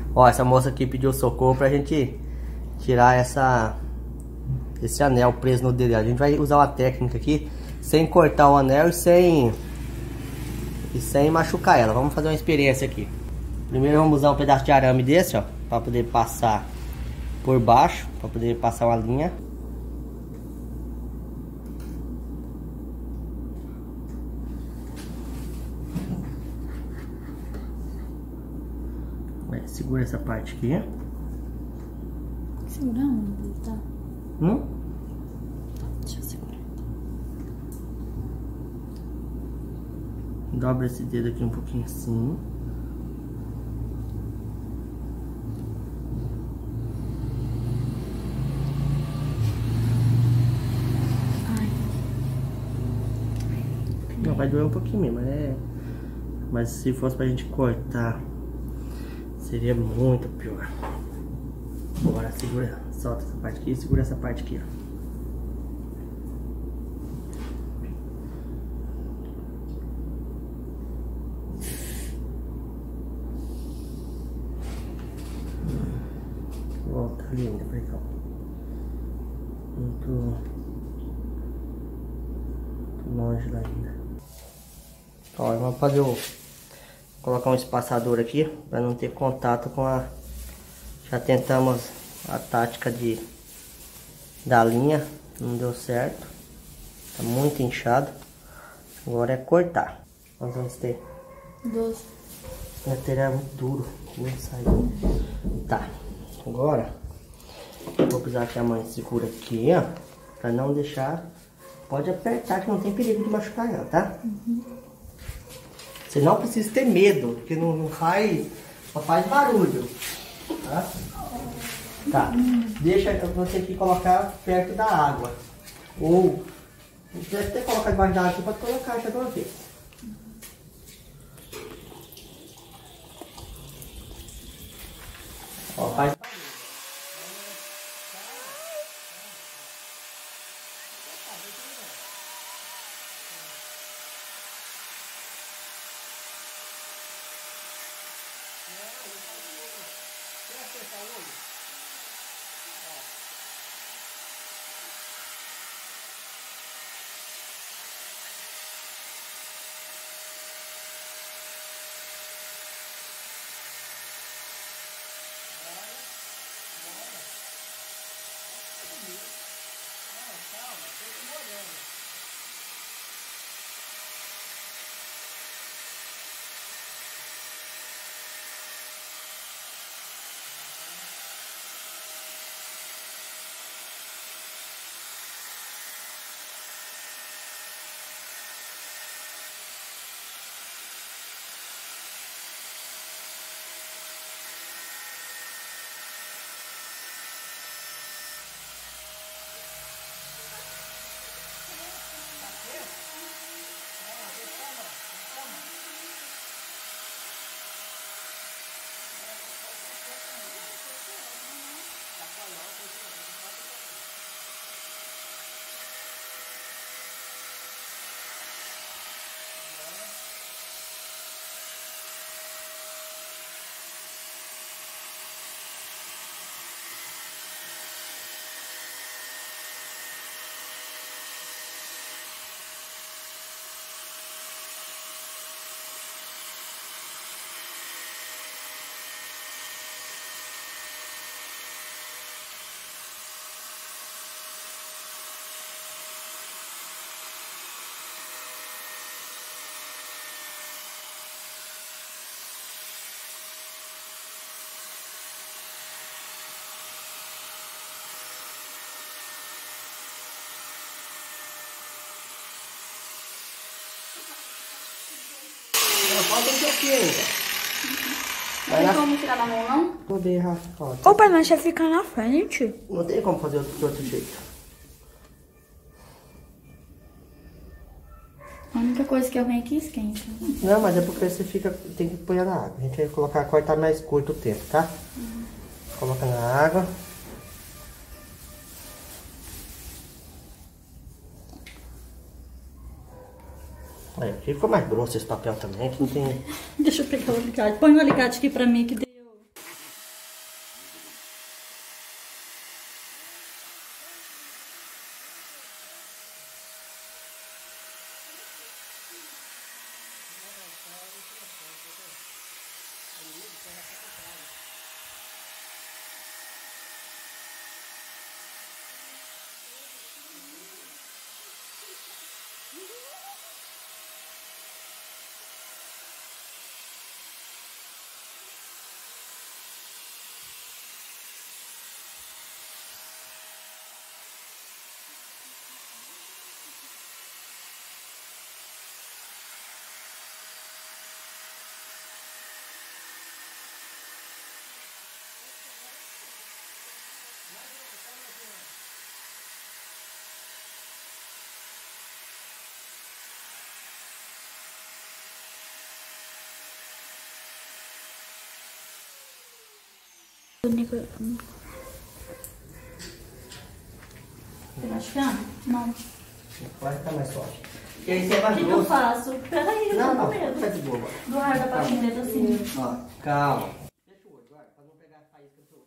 Ó, essa moça aqui pediu socorro pra gente tirar esse anel preso no dedo. A gente vai usar uma técnica aqui sem cortar o anel e sem machucar ela. Vamos fazer uma experiência aqui. Primeiro vamos usar um pedaço de arame desse, ó, pra poder passar por baixo, pra poder passar uma linha. Segura essa parte aqui. Segurar onde, tá? Deixa eu segurar. Dobra esse dedo aqui um pouquinho assim. Ai. Não, vai doer um pouquinho mesmo, mas se fosse pra gente cortar, seria muito pior. Agora segura, solta essa parte aqui e segura essa parte aqui, ó. Volta ali ainda, pra cá. Muito longe lá ainda. Ó, vamos fazer colocar um espaçador aqui para não ter contato com a... Já tentamos a tática da linha, não deu certo, tá muito inchado. Agora é cortar. Quantos anos tem? 12. Esse material é muito duro, não sai. Tá, agora vou precisar que a mãe segura aqui, ó, para não deixar. Pode apertar que não tem perigo de machucar ela, tá? Você não precisa ter medo, porque não faz, só faz barulho, tá? Tá, deixa você aqui colocar perto da água. Ou, você deve até colocar debaixo da água, você pode colocar já de uma vez. Ó, faz barulho. Falta um pouquinho ainda. Não tem como tirar na mão, não? Poder errar. Opa, mas já fica na frente. Não tem como fazer de outro jeito. A única coisa que eu venho aqui esquenta. Não, mas é porque você tem que pôr na água. A gente vai cortar mais curto o tempo, tá? Coloca na água. Aí, aqui ficou mais grosso esse papel também, que não tem... Deixa eu pegar o alicate. Põe o alicate aqui pra mim que deu. Tá machucando? Não. Vai ficar mais forte. E aí você é O mais que eu faço? Peraí, eu tô com medo. Tá de boa. Do ar da patineta assim. Ó, calma. Fecha o olho, vai, pra não pegar a faísca do seu olho.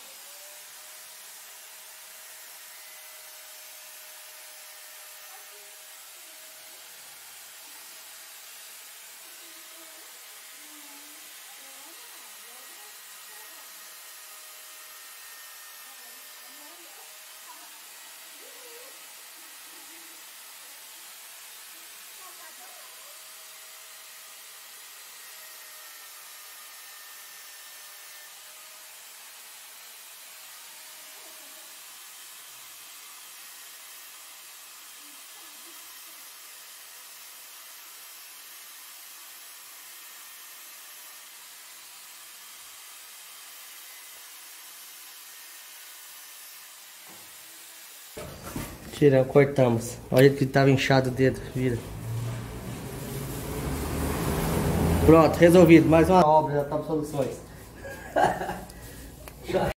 Tiramos, cortamos. Olha que tava inchado o dedo, vira. Pronto, resolvido. Mais uma obra da Top Soluções.